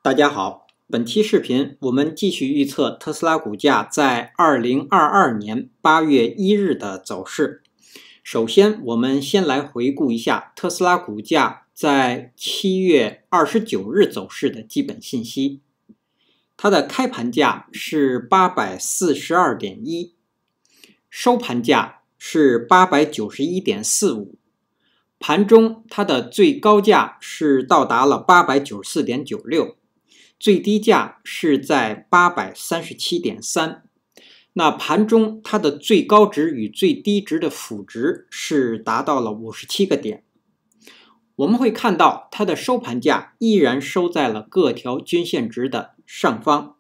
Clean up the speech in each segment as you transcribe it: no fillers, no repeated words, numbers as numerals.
大家好，本期视频我们继续预测特斯拉股价在2022年8月1日的走势。首先，我们先来回顾一下特斯拉股价在7月29日走势的基本信息。它的开盘价是 842.1， 收盘价是 891.45， 盘中它的最高价是到达了 894.96， 最低价是在 837.3， 那盘中它的最高值与最低值的辅值是达到了57个点。我们会看到它的收盘价依然收在了各条均线值的上方。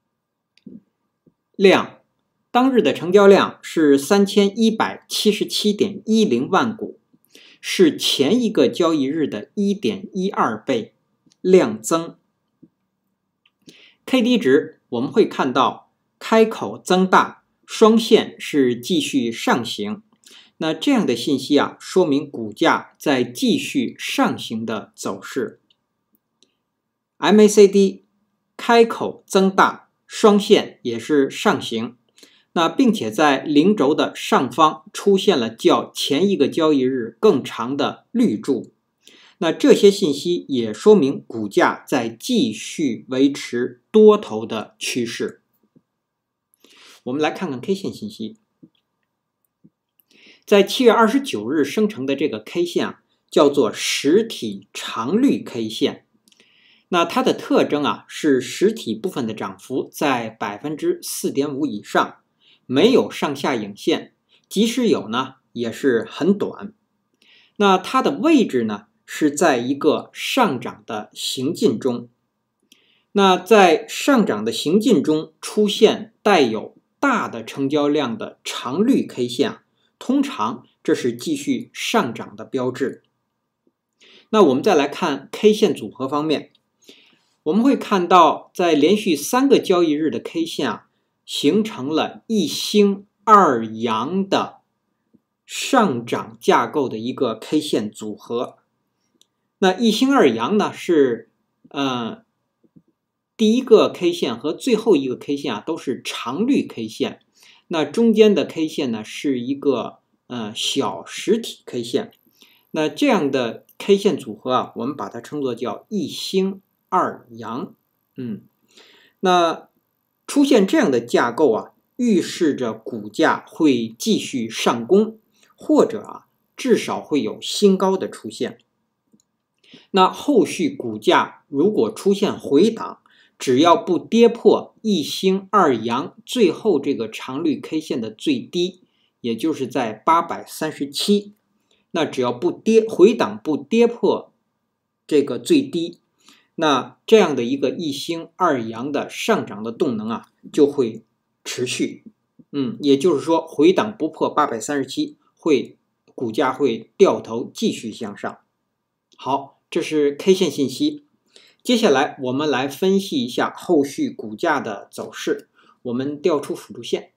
量，当日的成交量是 3177.10 万股，是前一个交易日的 1.12 倍，量增。KD 值我们会看到开口增大，双线是继续上行。那这样的信息说明股价在继续上行的走势。MACD 开口增大，双线也是上行。那并且在零轴的上方出现了较前一个交易日更长的绿柱。那这些信息也说明股价在继续维持多头的趋势。我们来看看 K 线信息。在7月29日生成的这个 K 线叫做实体长绿 K 线。那它的特征是实体部分的涨幅在 4.5% 以上，没有上下影线，即使有呢也是很短。那它的位置呢是在一个上涨的行进中。那在上涨的行进中出现带有大的成交量的长绿 K 线，通常这是继续上涨的标志。那我们再来看 K 线组合方面，我们会看到在连续3个交易日的 K 线形成了一星二阳的上涨架构的一个 K 线组合。那一星二阳呢是第一个 K 线和最后一个 K 线都是长绿 K 线，那中间的 K 线呢是一个小实体 K 线。那这样的 K 线组合我们把它称作叫一星二阳。那出现这样的架构预示着股价会继续上攻，或者至少会有新高的出现。那后续股价如果出现回档，只要不跌破一星二阳最后这个长绿 K 线的最低，也就是在837，那只要回档不跌破这个最低，那这样的一个一星二阳的上涨的动能就会持续。也就是说回档不破837，股价会掉头继续向上。好，这是 K 线信息。接下来我们来分析一下后续股价的走势。我们调出辅助线。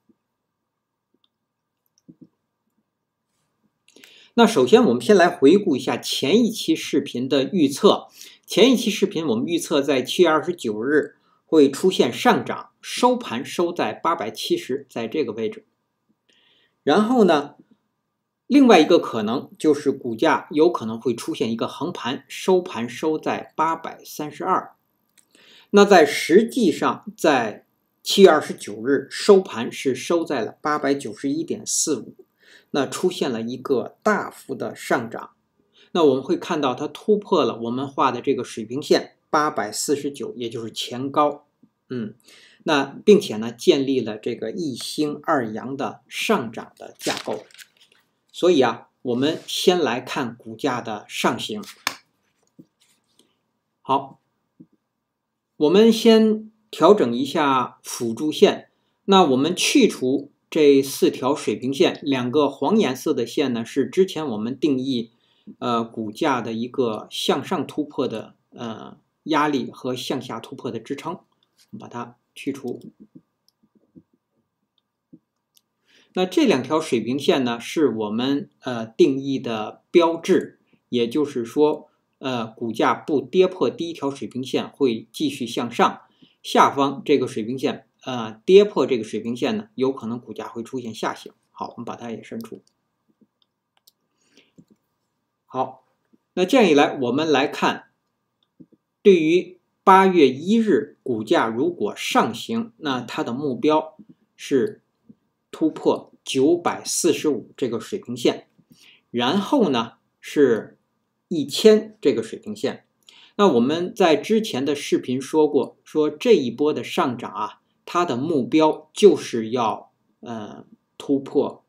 那首先我们先来回顾一下前一期视频的预测。前一期视频我们预测在7月29日会出现上涨，收盘收在870，在这个位置。然后呢，另外一个可能就是股价有可能会出现一个横盘，收盘收在832。那在实际上在7月29日收盘是收在了 891.45， 那出现了一个大幅的上涨。那我们会看到它突破了我们画的这个水平线849，也就是前高。那并且呢建立了这个一星二阳的上涨的架构。所以我们先来看股价的上行。好，我们先调整一下辅助线。那我们去除这4条水平线，2个黄颜色的线呢是之前我们定义股价的一个向上突破的压力和向下突破的支撑，我们把它去除。那这2条水平线呢是我们定义的标志，也就是说股价不跌破第一条水平线会继续向上，下方这个水平线跌破这个水平线呢，有可能股价会出现下行。好，我们把它也删除。好，那这样一来，我们来看，对于8月1日股价如果上行，那它的目标是突破945这个水平线，然后呢是1000这个水平线。那我们在之前的视频说过，说这一波的上涨啊，它的目标就是要突破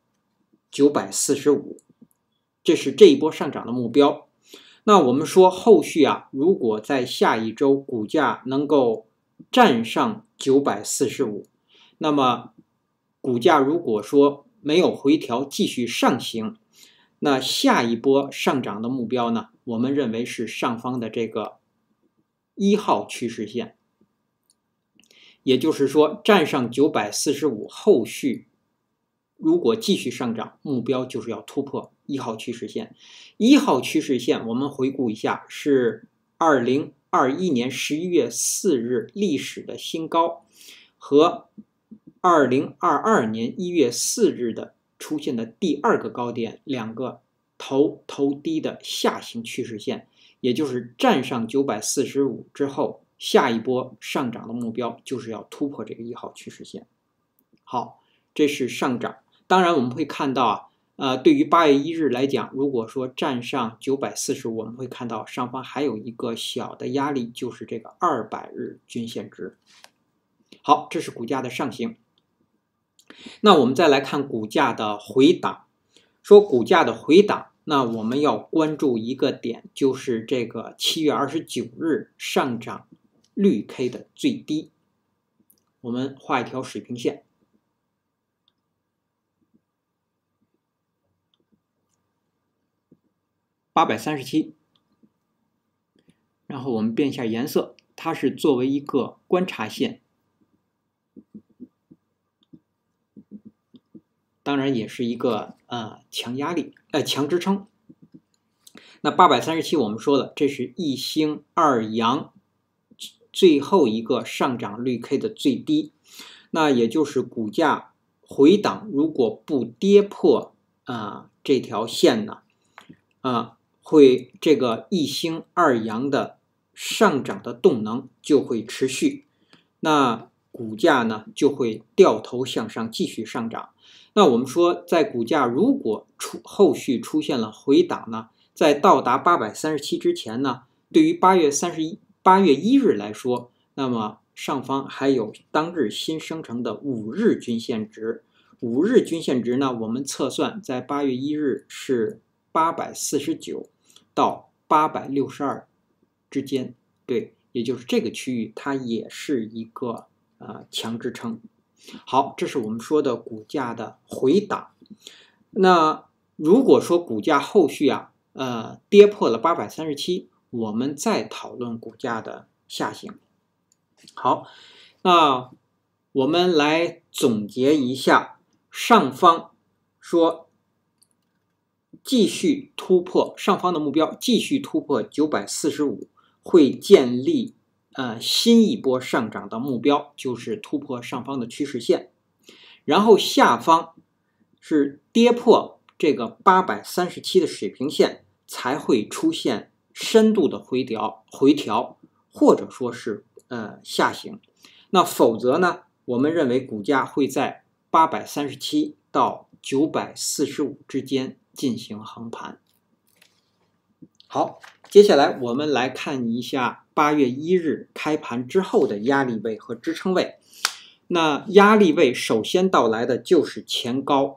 945，这是这一波上涨的目标。那我们说后续啊，如果在下一周股价能够站上945，那么股价如果说没有回调继续上行，那下一波上涨的目标呢，我们认为是上方的这个1号趋势线，也就是说站上945，后续如果继续上涨，目标就是要突破1号趋势线。1号趋势线我们回顾一下，是2021年11月4日历史的新高，和2022年1月4日的出现的第2个高点，两个头低的下行趋势线，也就是站上945之后，下一波上涨的目标就是要突破这个1号趋势线。好，这是上涨。当然我们会看到对于8月1日来讲，如果说站上945，我们会看到上方还有一个小的压力，就是这个200日均线值。好，这是股价的上行。那我们再来看股价的回档。说股价的回档，那我们要关注一个点，就是这个7月29日上涨绿 K 的最低。我们画一条水平线。837，然后我们变一下颜色，它是作为一个观察线，当然也是一个强压力强支撑。那837我们说了，这是1星2阳最后一个上涨绿 K 的最低，那也就是股价回档如果不跌破这条线呢，会这个1星2阳的上涨的动能就会持续，那股价呢就会掉头向上继续上涨。那我们说，在股价如果后续出现了回档呢，在到达837之前呢，对于8月1日来说，那么上方还有当日新生成的5日均线值。5日均线值呢，我们测算在8月1日是849到862之间，对，也就是这个区域它也是一个强支撑。好，这是我们说的股价的回档。那如果说股价后续跌破了837，我们再讨论股价的下行。好，那我们来总结一下，上方说继续突破上方的目标，继续突破945，会建立新一波上涨的目标，就是突破上方的趋势线，然后下方是跌破这个837的水平线，才会出现深度的回调，或者说是下行。那否则呢，我们认为股价会在837到945之间进行横盘。好，接下来我们来看一下8月1日开盘之后的压力位和支撑位。那压力位首先到来的就是前高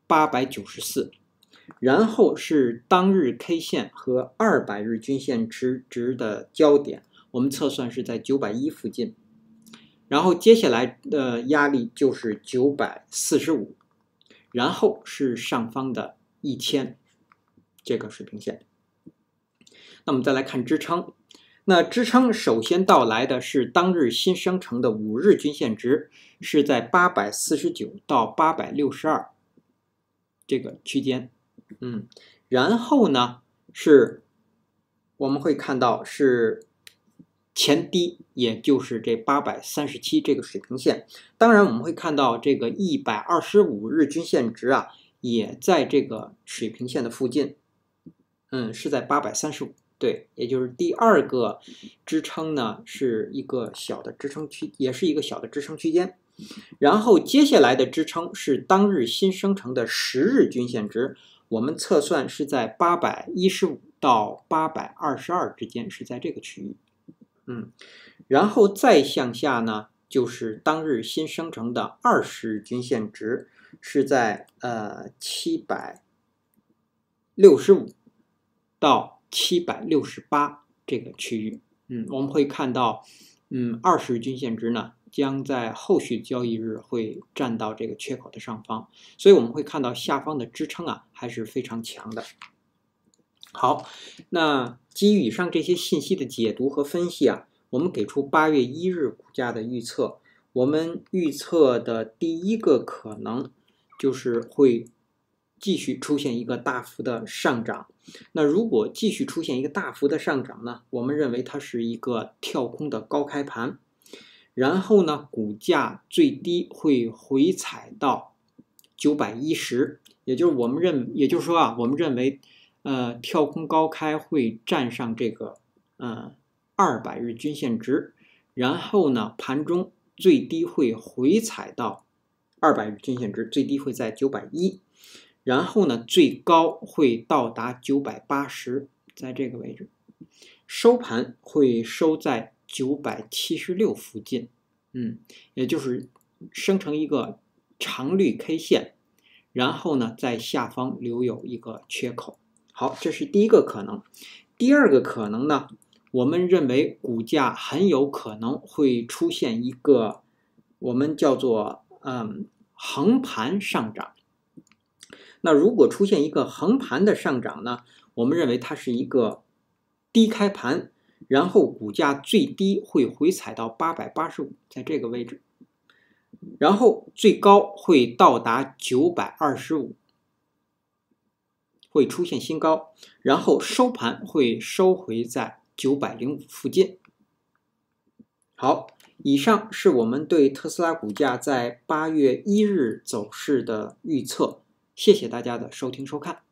894，然后是当日 K 线和200日均线值的交点，我们测算是在910附近。然后接下来的压力就是945，然后是上方的1000这个水平线。那我们再来看支撑，那支撑首先到来的是当日新生成的5日均线值，是在849到862这个区间，然后呢是我们会看到是前低，也就是这837这个水平线。当然，我们会看到这个125日均线值啊，也在这个水平线的附近，是在835。对，也就是第二个支撑呢，是一个小的支撑区，也是一个小的支撑区间。然后接下来的支撑是当日新生成的10日均线值，我们测算是在815到822之间，是在这个区域。然后再向下呢，就是当日新生成的20日均线值，是在765到768这个区域。我们会看到，20日均线值呢，将在后续交易日会站到这个缺口的上方，所以我们会看到下方的支撑啊还是非常强的。好，那基于以上这些信息的解读和分析啊，我们给出8月1日股价的预测。我们预测的第一个可能就是会继续出现一个大幅的上涨。那如果继续出现一个大幅的上涨呢，我们认为它是一个跳空的高开盘，然后呢，股价最低会回踩到910，也就是说啊，我们认为跳空高开会站上这个200日均线值，然后呢，盘中最低会回踩到200日均线值，最低会在910，然后呢，最高会到达980，在这个位置，收盘会收在976附近，也就是生成一个长绿 K 线，然后呢，在下方留有一个缺口。好，这是第一个可能。第二个可能呢，我们认为股价很有可能会出现一个我们叫做横盘上涨。那如果出现一个横盘的上涨呢，我们认为它是一个低开盘，然后股价最低会回踩到885，在这个位置，然后最高会到达925，会出现新高，然后收盘会收回在905附近。好，以上是我们对特斯拉股价在8月1日走势的预测，谢谢大家的收听收看。